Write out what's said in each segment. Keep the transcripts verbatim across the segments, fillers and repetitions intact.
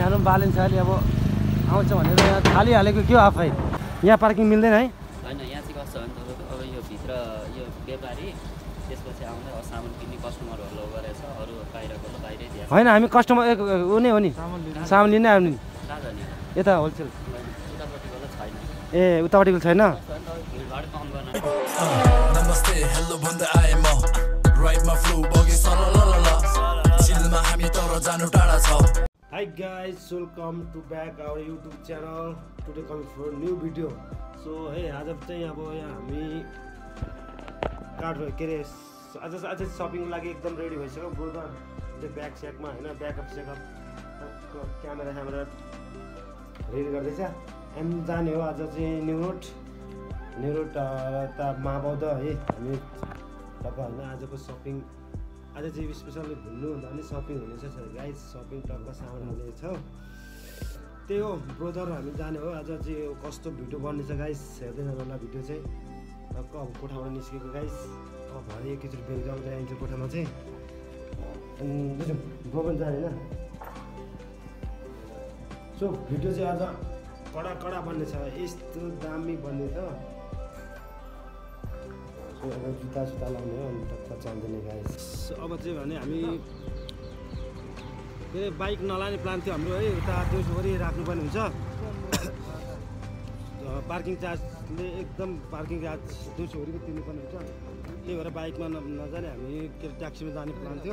हाम्रो बालिन्छ अहिले अब आउँछ भनेर यहाँ थालिहालेको के हो आफै यहाँ पार्किङ मिल्दैन है होइन यहाँ चाहिँ कस्तो हो नि तपाईँको अब यो भित्र यो व्यापारी त्यसपछि आउँदा सामान किन्ने कस्टमरहरू लो गरेछ अरू बाहिरको त बाहिरै दिएको होइन हामी कस्टमर ऊ नै हो नि सामान लिनै आउने नि कहाँ जाने यता होलसेल उतापट्टिको त छैन ए उतापट्टिको छैन भिडभाड कम गर्न नमस्ते हेलो भन्दै आए म राइटमा फ्लो बगे सलललल चिलमा हामी तर जानु टाढा छ Hi guys, welcome to back our YouTube channel. Today coming for new video. So hey, आज चाहिँ अब यहाँ हामी कार्ड के अरे आज आज सपिङ लागि एकदम रेडी भइसक्यो ब्रोदर चाहिँ ब्याग स्यागमा होइन ब्याकअप सेकअप क्यामेरा क्यामेरा रेडी गर्दैछ एन्ड जाने हो आज चाहिँ न्यु रोड न्यु रोड त महाबौद्ध है हामी तपाईँ होइन आजको सपिङ आज चाहिँ स्पेसल्ली घुम्नु भन्दा पनि सपिङ हुनेछ गाइज सपिङ टक्क सामान हालेको छ त्यही हो ब्रोदर हामी जाने हो आज चाहिँ कस्तो भिडियो बन्नेछ गाइज हेर्दै जानु होला भिडियो चाहिँ टक्क अब कोठाबाट निस्केको गाइज अब भरे एकैचोटि बेलुका आउँदै आइन्छ कोठामा चाहिँ अनि ब्रो पनि जाने होइन सो भिडियो चाहिँ आज कडा कडा बन्ने छ यस्तो दामी बन्ने छ अब जुत्ता सुत्ता लाउने हो अनि टक्क चल्दैन गाइस अब चाहिँ भने हामी के अरे बाइक नलाने प्लान थियो हाम्रो है उता दिउँसोभरि राख्नुपर्ने हुन्छ पार्किङ चार्जले एकदम पार्किङ चार्ज दिउँसोभरिको तिर्नुपर्ने हुन्छ त्यही भएर बाइकमा न नजाने हामी के अरे ट्याक्सीमा जाने प्लान थियो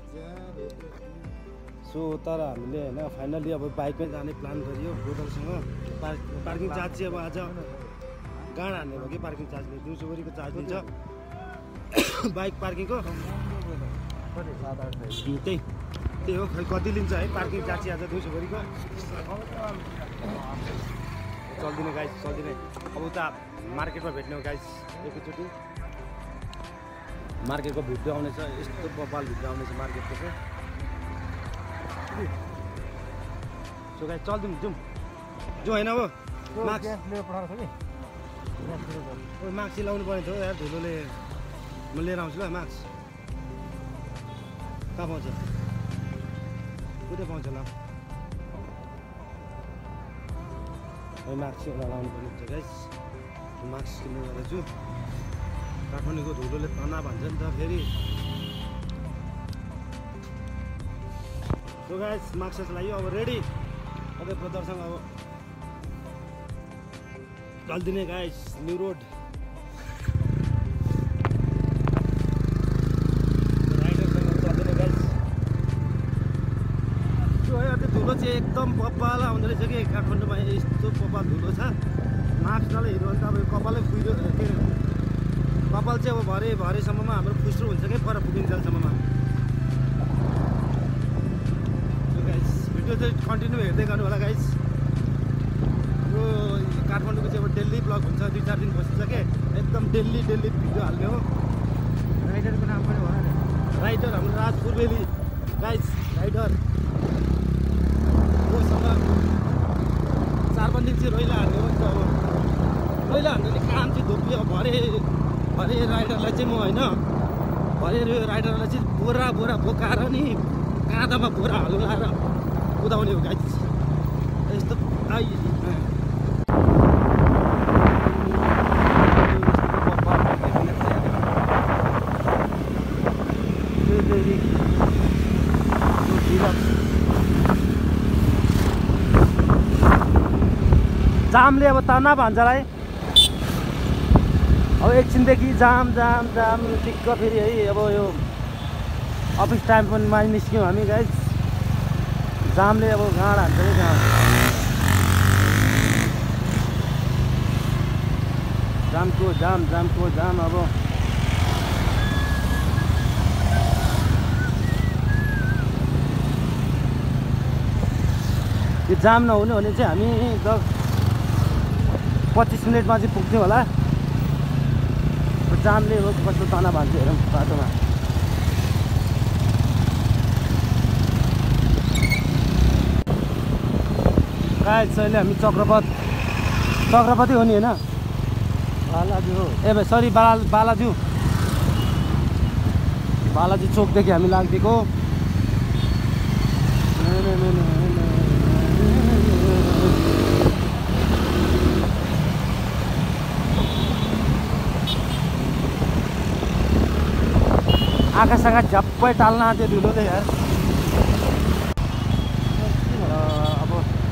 सो तर हामीले होइन फाइनली अब बाइकमै जाने प्लान गरियो ब्रोदरसँग पार्क पार्किङ चार्ज चाहिँ अब आज गाड हान्ने भयो कि पार्किङ चार्जले दिउँसोभरिको चार्ज दिन्छ बाइक पार्किङको त्यही त्यही हो खै कति लिन्छ है पार्किङ चार्ज चाहिँ आज दिउँसोभरिको चल्दिने गाइस चल्दिने अब उता मार्केटमा भेट्ने हो गाइस एकैचोटि मार्केटको भिडियो आउनेछ यस्तो बबाल भिडियो आउनेछ मार्केटको चाहिँ सो गाइस चल्दिउँ जाउँ जो होइन अब मार्क्स मार्क्स लाउनु पर्ने थियो यार धुलोले म लिएर आउँछु ल मार्क्स कहाँ पाउँछ कुनै पाउँछ ल मार्क्स लाउनु पर्ने हुन्छ गाइस मार्क्स किन्नु गर्दैछु काठमाडौँको धुलोले तना भन्छ नि त फेरि सो गाइस मार्क्स लाग्यो अब रेडी अझै ब्रदरसँग अब चल्दिने गाइस न्यु रोड राइडरसँग चल्दिने गाइस त्यो है त्यो धुलो चाहिँ एकदम बब्बाल आउँदो रहेछ कि काठमाडौँमा यस्तो बब्बाल धुलो छ मास्क नले हिँड्यो भने त अब कपालै फुइरो के अरे कपाल चाहिँ अब भरे भरेसम्ममा हाम्रो फुस्रो हुन्छ कि पर पुगिन्जेलसम्ममा गाइस भिडियो चाहिँ कन्टिन्यू हेर्दै गर्नु होला गाइस यो काठमाडौँको चाहिँ अब डेली ब्लग हुन्छ दुई चार दिन बसिन्छ के एकदम डेली डेली भिडियो हाल्ने हो राइडरको नाम पनि हो राइडर हाम्रो राज पूर्वेली गाइस राइडर कोसँग चार पाँच दिन चाहिँ रोइला हान्ने हो नि त अब रोइला हान्ने काम चाहिँ धोपी अब भरे भरे राइडरलाई चाहिँ म होइन भरे राइडरलाई चाहिँ बोरा बोरा बोकाएर नि काँधामा बोरा हालेर कुदाउने हो गाइस यस्तो आइ जामले अब तना भान्जालाई अब एकछिनदेखि जाम जाम जाम टिक्क फेरि है अब यो अफिस टाइम पनि निस्क्यौँ हामी गाइस जामले अब गाँड हान्छ कि जाम जामको जाम जामको जाम अब यो जाम नहुने भने चाहिँ हामी दस पच्चिस मिनटमा चाहिँ पुग्थ्यौँ होला जामले हो कस्तो तना भान्छ हेरौँ बाटोमा गाइस अहिले हामी चक्रपथ चक्रपथै हो नि होइन बालाजी हो ए भाइ सरी बाला बालाजी बालाजी चोकदेखि हामी लाग्दिएको आँखासँग झ्याप्पै टाल्न आँट्यो धुलोले यार। अब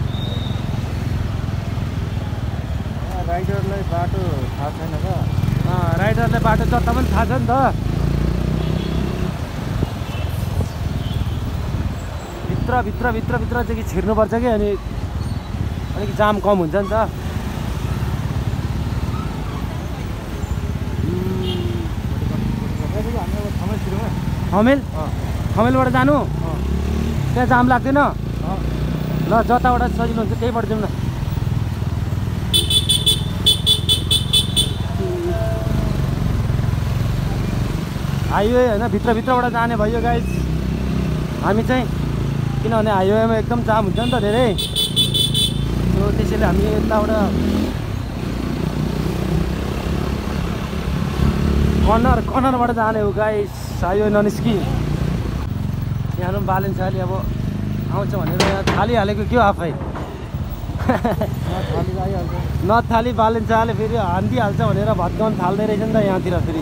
राइडरलाई बाटो थाहा छैन त। राइडरलाई बाटो जता पनि थाहा छ नि त। भित्र भित्र भित्र भित्र चाहिँ छिर्नुपर्छ कि अनि अलिक जाम कम हुन्छ नि त। खमेल खमेलबाट जानु त्यहाँ जाम लाग्दैन ल। जताबाट सजिलो हुन्छ त्यहीबाट जाउँ न। हाइवे होइन भित्रभित्रबाट जाने भयो गाइस हामी चाहिँ, किनभने हाइवेमा एकदम जाम हुन्छ नि त धेरै। त्यसैले हामी यताबाट कर्नर कर्नरबाट जाने हो गाइस। हाइवे ननिस्कि यहाँ पनि बालिन्छ अलि अब आउँछ भनेर यहाँ थालिहालेको के हो आफै। नथाली बालिन्छ अहिले फेरि हानिदिइहाल्छ भनेर भत्काउनु थाल्दै रहेछ नि त यहाँतिर फेरि।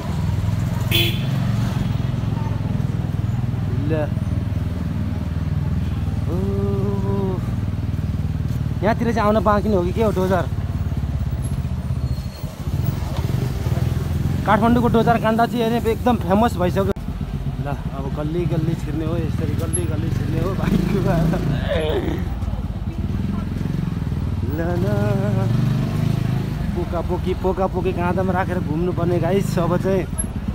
ल यहाँतिर चाहिँ आउन बाँकी हो कि के हो डोजर। काठमाडौँको डोजर काण्ड चाहिँ एकदम फेमस भइसक्यो। ल अब गल्ली गल्ली छिर्ने हो, यसरी गल्ली गल्ली छिर्ने हो बाइकमा। ल ल पोका पोकी पोका पोकी काँधामा राखेर घुम्नुपर्ने गाइस। अब चाहिँ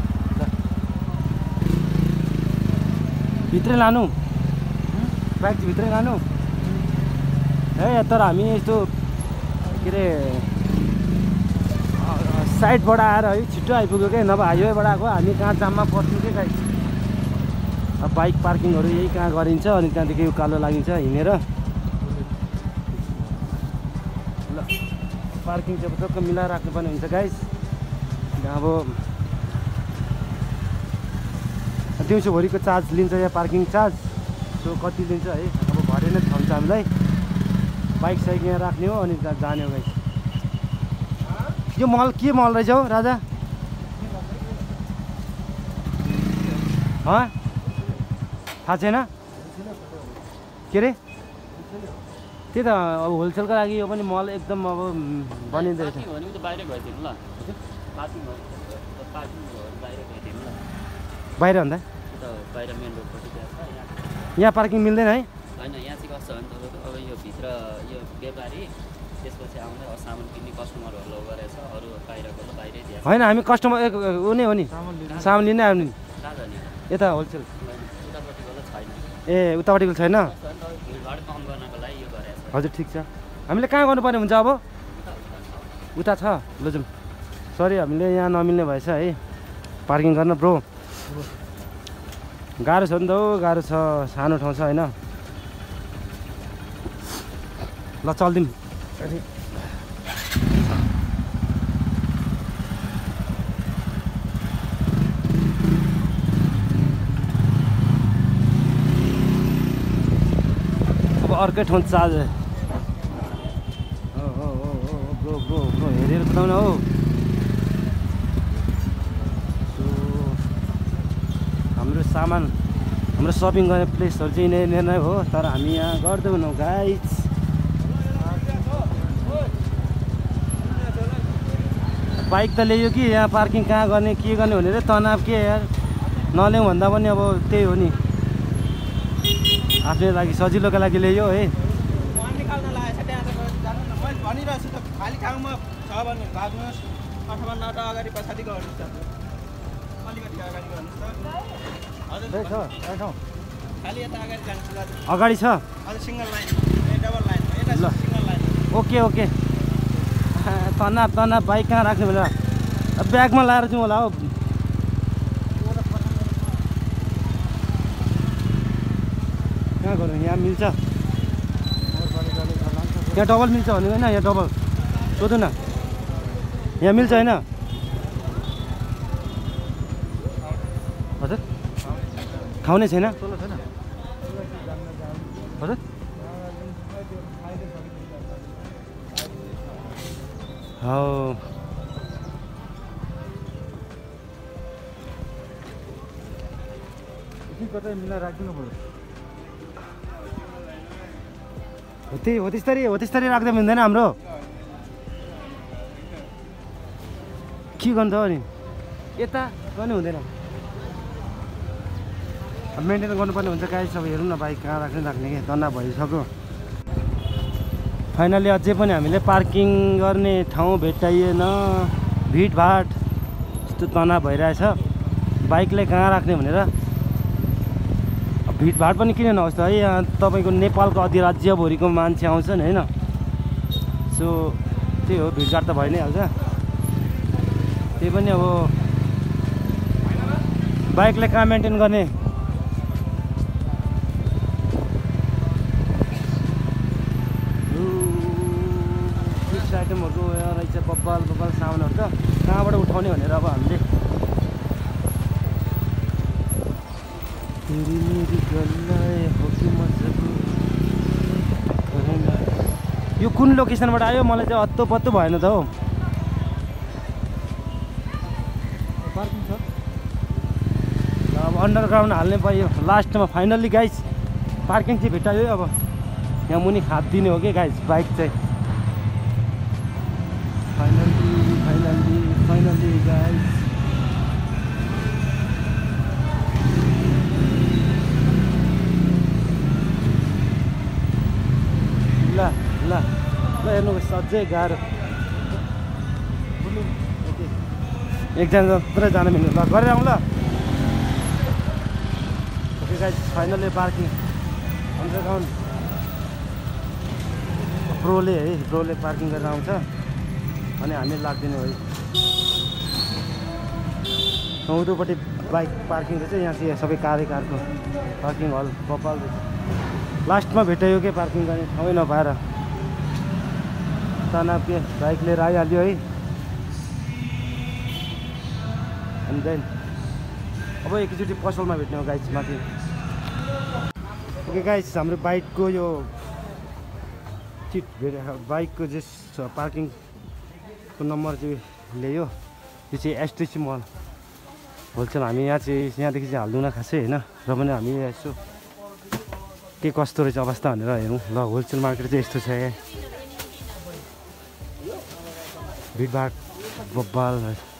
भित्रै लानु बाइक चाहिँ भित्रै लानु है। तर हामी यस्तो के अरे साइडबाट आएर है छिट्टो आइपुग्यो क्या, नभए हाइवेबाट आएको हामी कहाँ जाममा पर्छौँ कि गाइस। अब बाइक पार्किङहरू यही कहाँ गरिन्छ अनि त्यहाँदेखि उकालो लागिन्छ हिँडेर। ल पार्किङ चाहिँ टक्क मिलाएर राख्नुपर्ने हुन्छ गाइस। अब दिउँसोभरिको चार्ज लिन्छ यहाँ पार्किङ चार्ज। सो कति लिन्छ है अब भरे नै थाहा हुन्छ हामीलाई। बाइक साइक यहाँ राख्ने हो अनि जाने हो गाइस। यो मल के मल रहेछ हौ राजा? थाहा छैन के अरे? त्यही त अब होलसेलको लागि यो पनि मल एकदम अब बनिँदो रहेछ। बाहिर भन्दा यहाँ पार्किङ मिल्दैन है? होइन यहाँ चाहिँ कस्तो हो भने तपाईँको अब यो भित्र यो व्यापारी त्यसपछि आउने सामान किन्ने कस्टमरहरू लौ गरेछ, अरू बाहिरको त बाहिरै दिएको होइन। हामी कस्टमर ऊ नै हो नि, सामान लिनै आउने नि। कहाँ नि यता होलसेल उतापट्टिको त छैन। ए उतापट्टिको छैन? भिडभाड कम गर्नको लागि यो गरेछ। हजुर ठिक छ। हामीले कहाँ गर्नुपर्ने हुन्छ अब? उता छ ल जाउँ। सरी हामीले यहाँ नमिल्ने भएछ है पार्किङ गर्न ब्रो। गाह्रो छ नि त हौ, गाह्रो छ, सानो ठाउँ छ होइन। ल चल्दिउँ। अब अर्कै ठाउँ चार्ज हो हो हो ब्रो ब्रो ब्रो हेरेर कुदाउन हौ। हाम्रो सामान हाम्रो सपिङ गर्ने प्लेसहरू चाहिँ यिनीहरू नै हो, तर हामी यहाँ गर्दैनौँ गाइस। बाइक त ल्यायो कि यहाँ पार्किङ कहाँ गर्ने के गर्ने भनेर तनाव के यार। नल्याउँ भन्दा पनि अब त्यही हो नि, आफ्नै लागि सजिलोको लागि ल्यायो है। खाली ठाउँमा छ भने भाग्नुहोस् अथवा न त अगाडि पछाडि गर्नुहोस्। अलिकति अगाडि गर्नुहोस् त। हजुर छ ठाउँ खाली यता अगाडि जान्छ। अगाडि छ हजुर सिङ्गल लाइन ए डबल लाइन यता सिङ्गल लाइन। Okay okay. तनाव तनाव बाइक कहाँ राख्ने बेला ब्यागमा लाएर जाउँ होला हौ। कहाँ गरौँ? यहाँ मिल्छ? यहाँ डबल मिल्छ भने होइन? यहाँ डबल सोधु न, यहाँ मिल्छ होइन? हजुर खाउने छैन हजुर? हौ कि कतै मिलाएर राखिदिनु पर्यो हो त्यही हो त्यस्तरी हो त्यस्तरी राख्दा मिल्दैन हाम्रो के गर्नु त अनि यता पनि हुँदैन मेन्टेन गर्नुपर्ने हुन्छ गाइस अब हेरौँ न बाइक कहाँ राख्ने राख्ने कि तन्ना भइसक्यो फाइनली अझै पनि हामीले पार्किङ गर्ने ठाउँ भेट्टाइएन भिडभाड यस्तो तनाव भइरहेछ बाइकलाई कहाँ राख्ने भनेर भिडभाड पनि किन नहोस् त है यहाँ तपाईँको नेपालको अधिराज्यभरिको मान्छे आउँछन् होइन सो त्यही हो भिडभाड त भइ नै हाल्छ त्यही पनि अब बाइकलाई कहाँ मेन्टेन गर्ने आइटमहरूको रहेछ बब्बाल बब्बाल सामानहरू त कहाँबाट उठाउने भनेर अब हामीले यो कुन लोकेसनबाट आयो मलाई चाहिँ हत्तो पत्तो भएन त हो पार्किङ छ अब अन्डरग्राउन्ड हाल्ने पाइयो लास्टमा फाइनल्ली गाइस पार्किङ चाहिँ भेटायो अब यहाँ मुनि हात दिने हो कि गाइस बाइक चाहिँ फाइनल्ली फाइनल्ली फाइनल्ली गाइस ल ल ल हेर्नुहोस् अझै गाह्रो एकजना मात्रै जान मिल्नु ल गरेर आउँ ल okay guys finally parking underground प्रोले है प्रोले पार्किङ गरेर आउँछ अनि हामी लाग्दिने हो चौधपट्टि बाइक पार्किङ रहेछ यहाँ चाहिँ सबै कारै कारको पार्किङ हल बपाल रहेछ लास्टमा भेटायो के पार्किङ गर्ने ठाउँै नपाएर तनाव के बाइक लिएर आइहाल्यो है अनि देन अब एकैचोटि पसलमा भेट्ने हो गाइस माथि ओके गाइस हाम्रो बाइकको यो चिट बाइकको जे पार्किङको नम्बर चाहिँ ल्यायो यो चाहिँ एसटिसी मल होलसेल हामी यहाँ चाहिँ यहाँदेखि चाहिँ हाल्दैनौँ खासै होइन र पनि हामी यसो के कस्तो रहेछ अवस्था भनेर हेरौँ ल होलसेल मार्केट चाहिँ यस्तो छ भिडभाड बब्बाल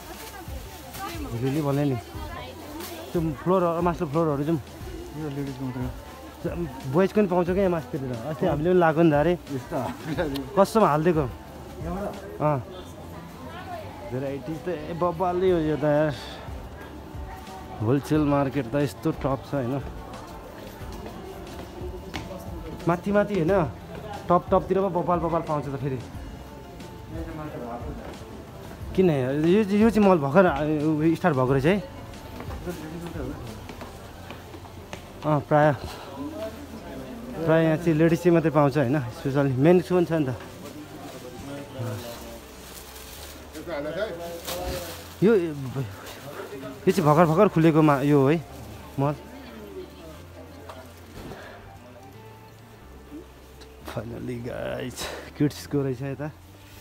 लिली भन्यो नि त्यो फ्लोर मास्टर फ्लोरहरू जाउँ बोइजको पनि पाउँछ क्या यहाँ मास्तिर अस्ति हामीले पनि लगाएको नि त अरे कस्तोमा हालिदिएको अँ भेराइटिज त ए बब्बालै हो यो त यार होलसेल मार्केट त यस्तो टप छ होइन माथि माथि होइन टप टपतिर पो बब्बाल बब्बाल पाउँछ त फेरि किन यो यो चाहिँ मल भर्खर स्टार्ट भएको रहेछ है अँ प्रायः प्रायः यहाँ चाहिँ लेडिज चाहिँ मात्रै पाउँछ होइन स्पेसली मेन्सको पनि छ नि त यो यो चाहिँ भर्खर भर्खर खुलेको मा यो है मल फाइनली गाइस किड्सको रहेछ यता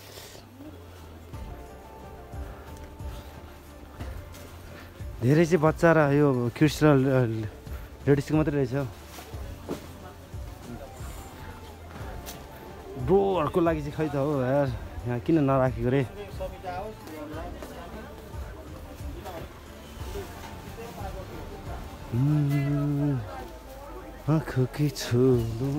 धेरै चाहिँ बच्चा र यो किड्स र लेडिजको मात्रै रहेछ ब्रोहरूको लागि चाहिँ खै त हो यार यहाँ किन नराखेको रे आँखो कि छोलो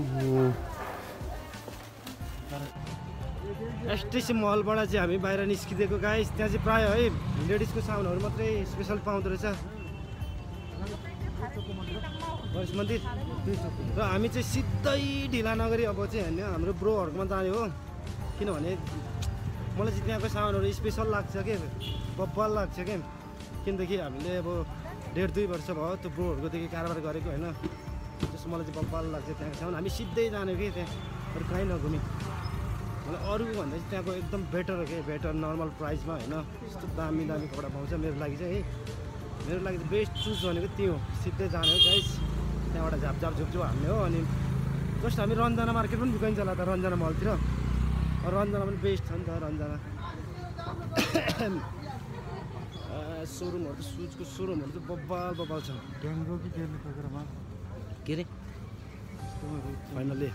एसटिसी मलबाट चाहिँ हामी बाहिर निस्किदिएको गाइस त्यहाँ चाहिँ प्रायः है लेडिजको सामानहरू मात्रै स्पेसल पाउँदो रहेछ गणेश मन्दिर र हामी चाहिँ सिधै ढिला नगरी अब चाहिँ होइन हाम्रो ब्रोहरूकोमा जाने हो किनभने मलाई चाहिँ त्यहाँको सामानहरू स्पेसल लाग्छ के बब्बल लाग्छ के किनदेखि हामीले अब डेढ दुई वर्ष भयो त्यो ब्रोहरूकोदेखि कारोबार गरेको होइन त्यसो मलाई चाहिँ बब्बल लाग्छ त्यहाँको सामान हामी सिधै जाने कि त्यहाँ अरू कहीँ नघुमी मलाई अरूभन्दा चाहिँ त्यहाँको एकदम बेटर हो कि बेटर नर्मल प्राइसमा होइन यस्तो दामी दामी कपडा पाउँछ मेरो लागि चाहिँ है मेरो लागि चाहिँ बेस्ट चुज भनेको त्यो हो सिधै जाने हो गाइस त्यहाँबाट झापझाप झुपझुप हाल्ने हो अनि जस्ट हामी रन्जना मार्केट पनि बिकाइन्छ होला त रन्जना मलतिर रन्जना पनि बेस्ट छ नि त रन्जना गाइस सोरुमहरु सुजको सोरुमहरु चाहिँ बब्बाल बब्बाल छ डेङ्गु कि त्यसले खोजेर मा के रे फाइनली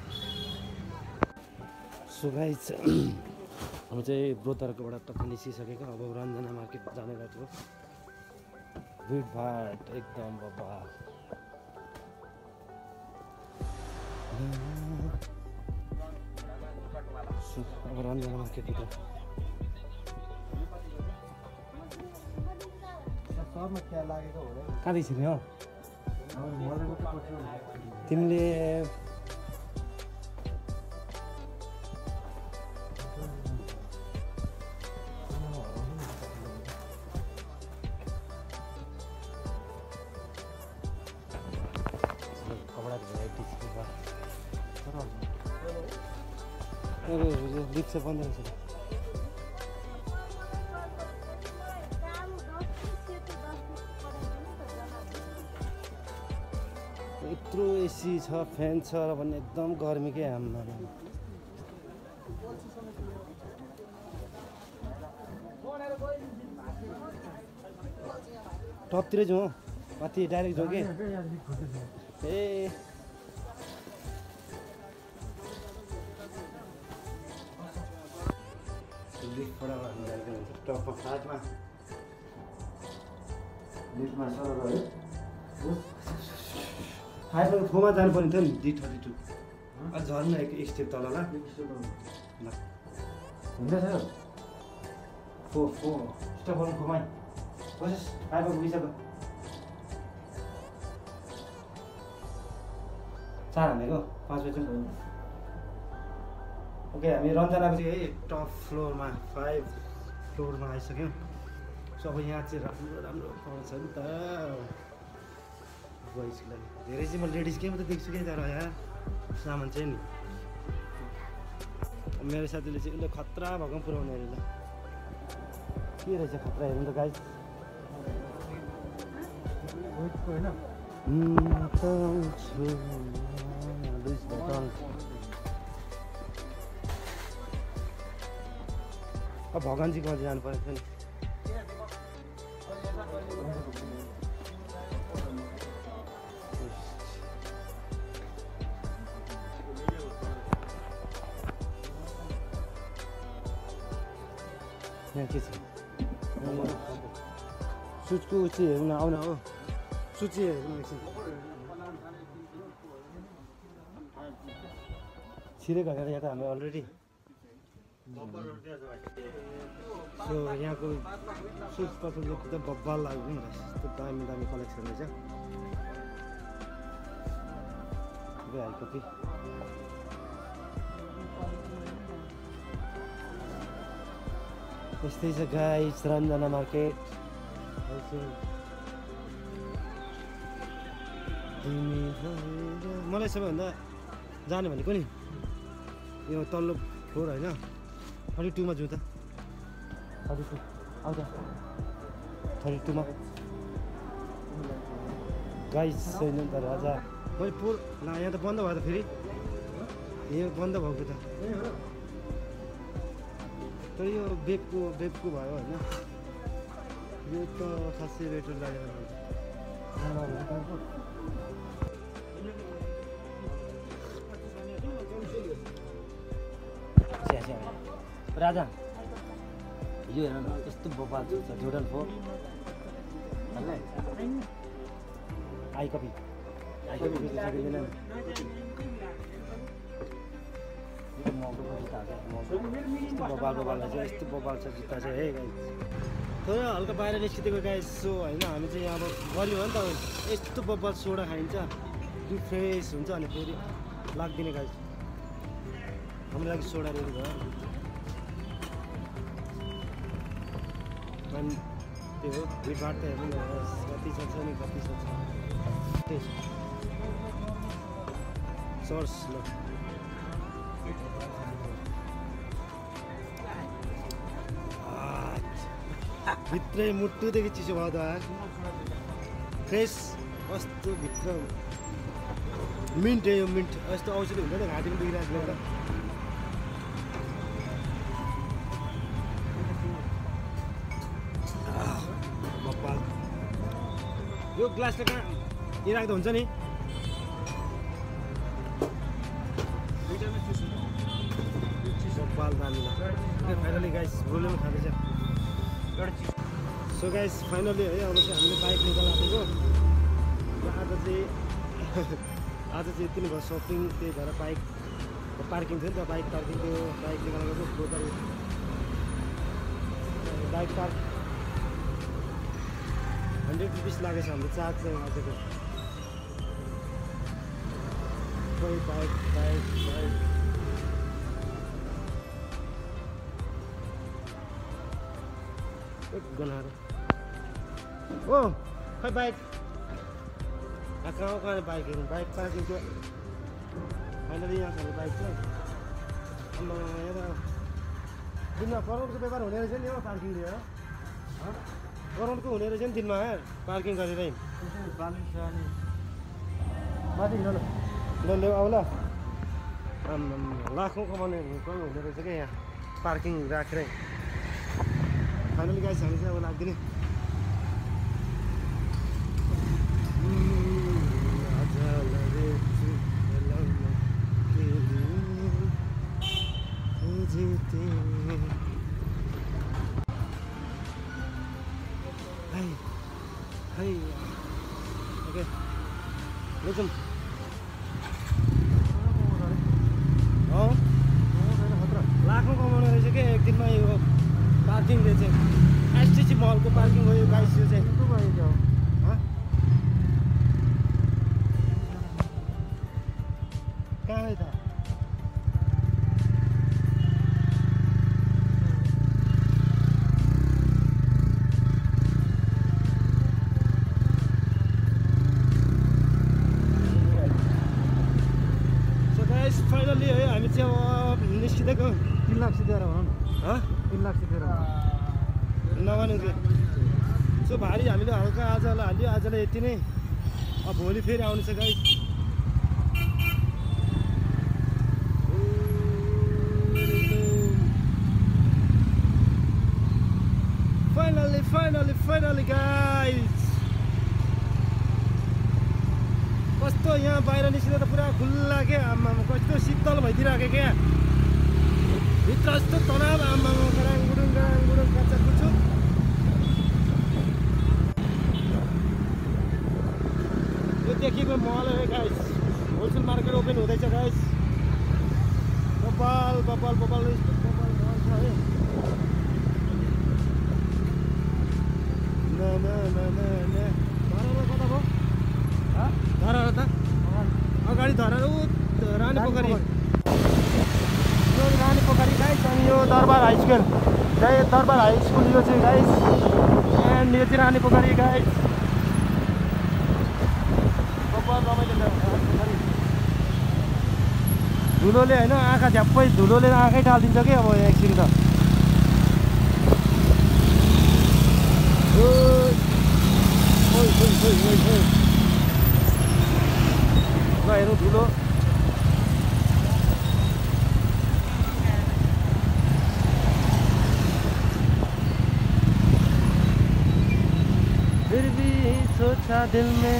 सो गाइस हामी चाहिँ ब्रोतरकोबाट टक्क निस्किसकेको अब रञ्जना मार्केट जाने बाटो भिडभाड एकदम बब्बाल अब रञ्जना मार्केटभित्र सबमा क्या लागेको हो रे कहाँदेखि छिर्ने हो मलाई मात्रै पर्छ तिमीले कपडाको भेराइटी लिप चाहिँ बन्द रहेछ यत्रो एसी छ फ्यान छ र भने एकदम गर्मीकै हाममा टपतिरै जाउँ माथि डाइरेक्ट जाउँ कि ए टपमा फ्ल्याटमा लिफ्टमा सर है फाइभको फोरमा जानुपर्ने थियो नि डी थर्टी टू अझ झर्नु एक एक स्टेप तल ल हुँदैछ फोर फोर स्टेप गर्नु फोरमै कोसिस फाइभको पुगिसक्यो चार हानेको पाँच बजी ओके हामी रञ्जनाको चाहिँ है टप फ्लोरमा फाइभ फ्लोरमा आइसक्यौँ सो अब यहाँ चाहिँ राम्रो राम्रो पाउँछ नि त बोइजको लागि धेरै चाहिँ म लेडिजकै मात्रै देख्छु क्या तर यहाँ सामान चाहिँ नि मेरो साथीले चाहिँ उसले खतरा भएको पनि पुऱ्याउने अरे ल के रहेछ खतरा हेर्नु त गाइस होइन अब भगवान्जीको अझै जानु परेको थियो नि यहाँ के छ सुजको चाहिँ हेर्नु आउन हो सूची हेर्नु एकछिन छिरेको हेरेर यहाँ त हामी अलरेडी सो यहाँको सुज तपाईँको एकदम बब्बाल लाग्यो नि यस्तो दामी दामी कलेक्सन रहेछ हाइकपी यस्तै छ गाइस रञ्जना मार्केट मलाई सबैभन्दा जाने भनेको नि यो तल्लो फ्लोर होइन थर्टी टूमा जाउँ त थर्टी टू आउँछ थर्टी टूमा गाइस छैन त राजा मैले पुर ला यहाँ त बन्द भयो त फेरि यो बन्द भएको त तर यो बेबको बेबको भयो होइन यो त खासै बेटर लागेर राजा यो हेर न यस्तो बबाल छ जोर्डन फोर आई कपी आई कपी बेच्न सकिँदैन यस्तो बबाल बबाल छ यस्तो बबाल छ जुत्ता चाहिँ है गाइस तर हल्का बाहिर निस्किदिएको गाइस सो होइन हामी चाहिँ अब गऱ्यो हो नि त यस्तो बबाल सोडा खाइन्छ त्यो फ्रेस हुन्छ अनि फेरि लाग्दिने गाइस हाम्रो लागि सोडा रेडी भयो अनि त्यो हो भिडभाड त हेर्नु कति छ नि कति छ त्यही सर्स ल भित्रै मुटुदेखि चिसो भयो त फ्रेस कस्तो भित्र मिन्ट यो मिन्ट यस्तो औषधि हुन्छ नि घाँटी पनि दुखिरहेको छ यो ग्लासले कहाँ यहाँ राख्दा हुन्छ नि बाल दामी फाइनली गाइस ब्रोले पनि खाँदैछ सो गाइस फाइनली है अब चाहिँ हामीले बाइक निकालेको आज चाहिँ आज चाहिँ यति नै भयो सपिङ त्यही भएर बाइक पार्किङ थियो नि त बाइक पार्किङ थियो बाइक निकालेको total bike park hundred rupees लागेछ हाम्रो चार्ज चाहिँ आजको खोइ बाइक बाइक बाइक एक गनाएर ओ खै बाइक कहाँ कहाँ बाइकहरू बाइक पार्किङ थियो फाइनली यहाँ छ बाइक चाहिँ अन्त यहाँ दिनमा करोडको व्यापार हुने रहेछ नि हो पार्किङ लिएर करोडको हुने रहेछ नि दिनमा पार्किङ गरेर माथि ल ल आउला लाखौँ कमाउने हुने रहेछ क्या यहाँ पार्किङ राखेर फाइनली गाइस हामी चाहिँ अब लाग्दैन ओके लेकिन लाखौँ कमाउने रहेछ क्या एक दिनमा यो पार्किङले चाहिँ एसटिसी मलको पार्किङ हो यो गाइस यो चाहिँ कहाँ है त फाइनली है हामी चाहिँ अब निस्किँदैको तिन लाख सिधेर भनौँ न तिन लाख सिधेर नभनौँ कि सो भारी हामीले हल्का आजलाई हाल्यो आजलाई यति नै अब भोलि फेरि आउनु छ guys finally finally finally guys कस्तो यहाँ बाहिर निस्किँदा त पुरा खुल्ला क्या आमामा कस्तो शीतल भइदिइरहेको क्या भित्र यस्तो तनाव आमामा गराङ गुडुङ गराङ गुडुङ काचा कुछु यो देखिएको मल है गाइस होलसेल मार्केट ओपन हुँदैछ गाइस बबाल बबाल बबाल यस्तो बबाल मल छ है न न न न न धरार कता भयो धरार त अगाडि धरार ऊ रानी पोखरी यो रानी पोखरी गाइस अनि यो दरबार हाई स्कुल जय दरबार हाई स्कुल यो चाहिँ गाइस एन्ड यो चाहिँ रानी पोखरी गाइस धुलोले होइन आँखा झ्याप्पै धुलोले आँखै टालिदिन्छ कि अब एकछिन त ल हेरौँ धुलो फिर भी सोचा दिल में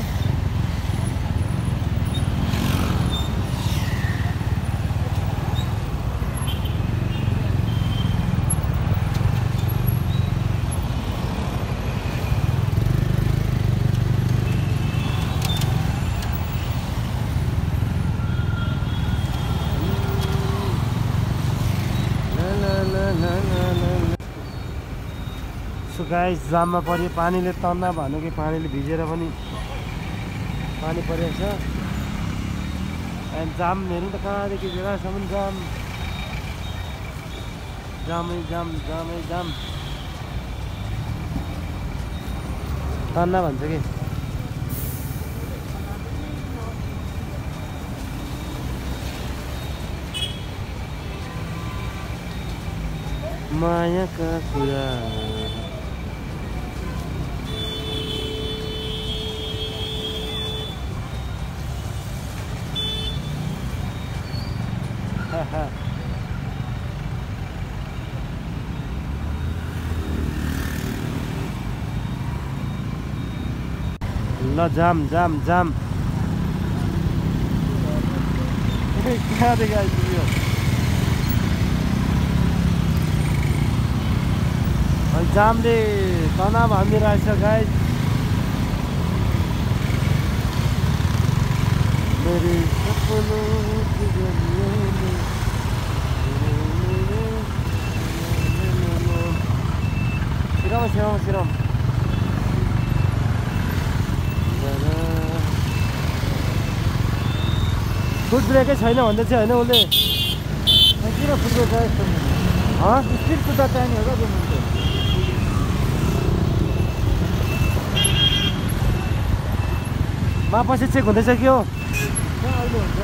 सो गाइस जाममा पऱ्यो पानीले तन्ना भन्यो कि पानीले भिजेर पनि पानी परेको छ एन्ड जाम हेर्नु त कहाँदेखि जग्गासम्म जाम जामै जाम जामै जाम तन्ना भन्छ कि मायाका कुरा ल जाम जाम जाम कहाँदेखि आइपुग्यो अनि जामले तनाव हानिरहेछ गाइस मेरे सपनों की गलियों में सिराम सिराम सिराम फुट ब्रेकै छैन भन्दै चाहिँ होइन उसले किन फुटबल छ यस्तो स्पिड कुद्दा चाहिने हो क्या त्यो मान्छे मापछि चेक हुँदैछ कि हो अहिले हुन्छ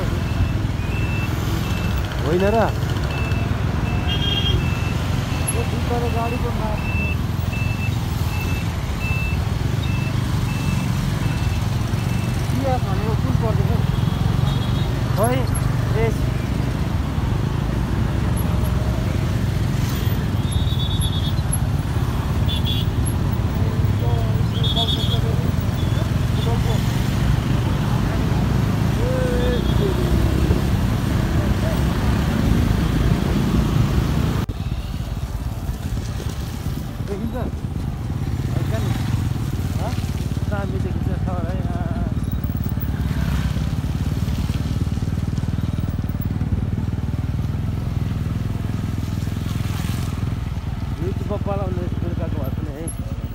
होइन र यो भित्र गाडीको माप भनेको कुन पर्दैछ खै यस देखिन्छ दामी देखिन्छ सर है युट्युबमा पलाउने बेलुकाको भए पनि है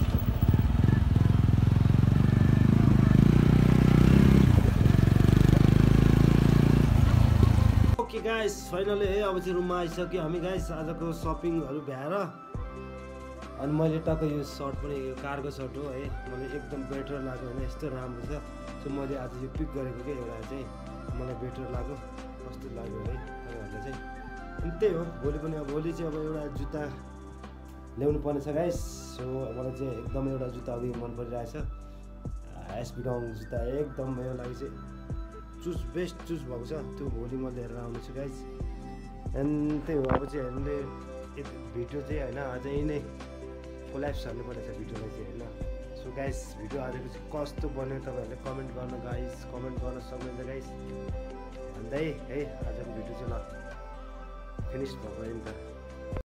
ओके गाइस फाइनली है अब चाहिँ रुममा आइसक्यो हामी गाइस आजको सपिङहरू भ्याएर अनि मैले टक्क यो सर्ट पनि यो कार्गो सर्ट हो है मलाई एकदम बेटर लाग्यो होइन यस्तो राम्रो छ सो मैले आज यो पिक गरेको क्या एउटा चाहिँ मलाई बेटर लाग्यो कस्तो लाग्यो है तपाईँहरूलाई चाहिँ अनि त्यही हो भोलि पनि अब भोलि चाहिँ अब एउटा जुत्ता ल्याउनु पर्ने छ गाइस सो मलाई चाहिँ एकदम एउटा जुत्ता अब मन परिरहेछ एसबिडङ जुत्ता एकदम मेरो लागि चाहिँ चुज बेस्ट चुज भएको छ त्यो भोलि म लिएर आउनेछु गाइस एन्ड त्यही हो अब चाहिँ हामीले भिडियो चाहिँ होइन अझै नै कोल्याप्स हाल्नुपर्ने छ भिडियोलाई चाहिँ होइन सो गाइस भिडियो आजको चाहिँ कस्तो बन्यो तपाईँहरूले कमेन्ट गर्नु गाइस कमेन्ट गर्न सक्नुहुन्छ गाइस भन्दै है आजको भिडियो चाहिँ ल फिनिस भएको नि त